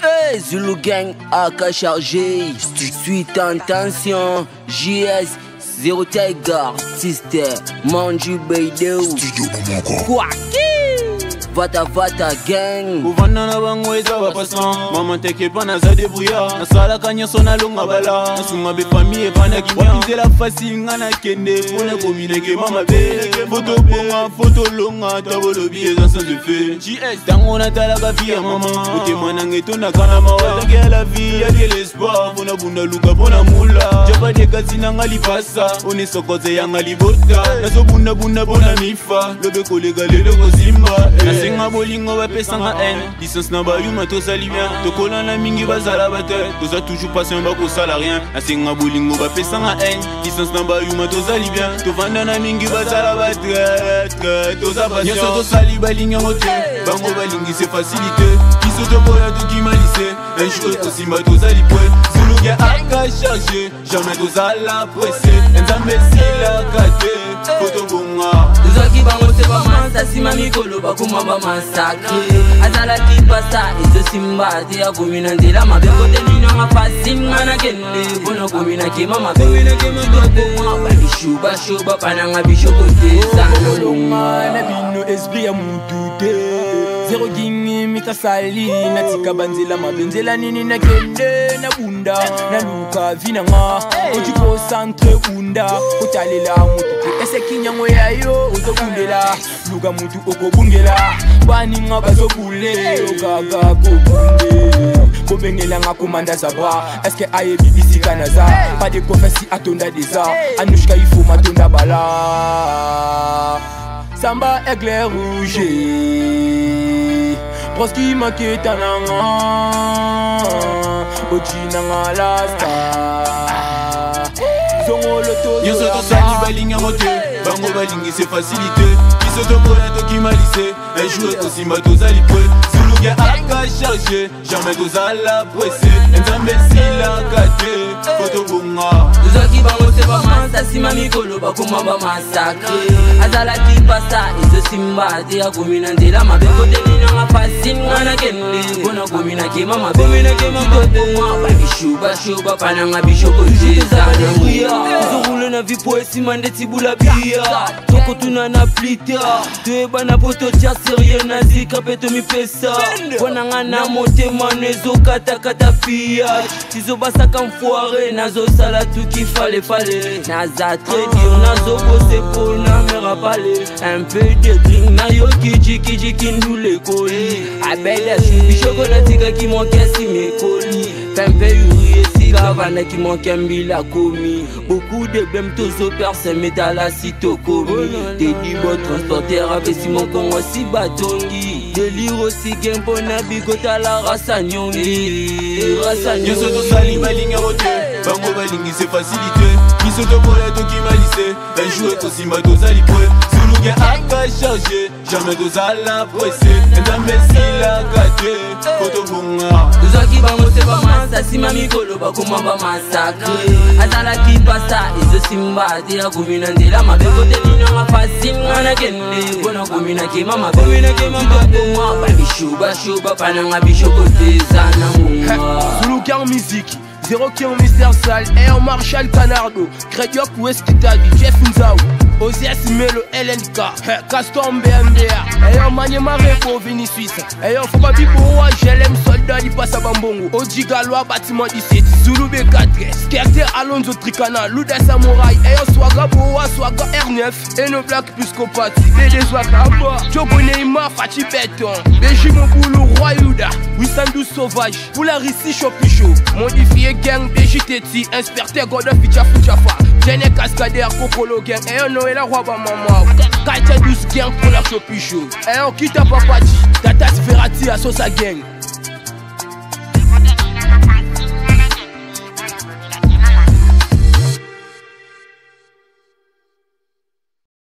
Hey, Zulu Gang AK chargé, suite en tension, JS, Zero Tiger, Sister, Manju Beideu, Kwaki, Vata Gang. Uvana na bango eza bapasan Mama teke pana za debrouillard Nasala kanya sona longa bala Nasunga be famille pana kimia Wapize la facile ngana kende Pona komineke mama be Foto bonga, foto longa Tabolo biye za sans effet JS Tango na talaka via mama Ote manange tona kana mawa Tange à la vie y'a de l'espoir Fona bunda luka pona mula Japa de kasi nanga li pasa One sokoze yanga li bota Naso bunda bona mifa Lobe kolega lelo kozimba Nasenga bolingo bapesanga haine Licence na bayuma tozali bien Tokola na mingi bazala bate Toza toujours patient bakosala rien Nasenga bolingo bapesanga haine Licence na bayuma tozali bien Tovanda na mingi bazala bate Toza patient Nyoso tosali balingi ngote Bango balingi c'est facilité Kiso tokola tokimalise Un jour tosimba tozali pwe Zulu Gang aka chargé Jamais tozala pressé Nzambe sila kate Foto bonga Tozaki bango se bamansa sima mikolo bakuma bamasakre Azala kipasa izo simba te ya kumina nzela mabe kote nino nga fasi ngana kende Bono kumina kema mabe Chitoko bali shuba pananga bisho kote Sana longa na bino esprit ya mudude Zero gingi mikasali natika banzela mabenzela nini na kende na bunda na luka vinanga Oji concentre bunda utalela mutu ese kinyango yayo uzokundela luka mutu okobungela baninga bazokule ogaga kobunde kobengela nga komanda zaba eske aye bibisi kanaza pas de confessi atonda deza anushka ifo matonda bala Samba aigle rouge Proski manke tananga Oji nanga lasta Zongo loto Yoso to sali balinga mote Bango balingi c'est facilité Kiso to kola to kimalise Un jour to simba tozali pwe Zulu Gang aka chargé Jamais tozala pressé Nzambe sila kate Foto bonga Tozaki bango se bamansa sima mikolo bakuma bamasakre Azala kipasa izo simba te ya kumina nzela mabe kote nino nga fasi ngana kende Bona kumina kema mabe Chitoko bali shuba pananga bisho kote Sana Izo roule na vipo esima nde tibula bia Toko tuna na plita Tueba na poto tia serie na zika peto mi pesa Bona nga na motema nezo kata pia Tizo basaka mfoire nazo sala tuki fale Naza tredir nazo bose po na mera pale Un peu de drink na yo kiji kindule koli Abeda shubi chokonatika ki manke si me koli Pempe yuri esi kavana ki manke mbila komi Beaucoup de bem tozo personne mais dans la sito komi Tedi bo transporter avesi mon kongo si batongi Délire aussi gempo na bigota la rasa nyongi Yoso to sali balinga mote Bango balingi c'est facilité Kiso to kola to kimalise Un jour to simba tozali pwe Zulu Gang aka chargé Jamais tozala pressé Nzambe sila kate Foto bonga Tozaki bango se bamansa sima mikolo bakuma bamasakre Azala kipasa izo simba te ya kumina nzela mabe kote nino nga fasi ngana kende Bona kumina kema mabe Chitoko bali shuba pananga bisho kote Sana munga Zulu Gang musique Zero King Mister Sal Air Marshall Canardo Crediok Westitadi Jeff Nzao Ozias Melo LNK Caston BMDA Ayo Manye Mareko Vini Suisse Ayo Foba Bibo Wa Jelem Soldat Di Passa Bambongo Oji Galwa Bâtiment 17 Zulu B4 Skerte Alonso Tricana Luda Samurai Ayo Swaga Boa Swaga R9 Eno Black Piscopati Dede Zwaka Aba Jogo Neymar Fati Beton Beji Moboulou Roi Yuda Wissandou Sauvage Poularici Chopicho Modifié Gang BJTT Inspecteur Godon Fichafa Jene Cascadeur Kokolo Gang Ayo Noël Roi Bamama Kaita 12 Gang pour la Chopicho Ayo Kita Papati Tata Ferrati à Sosa Gang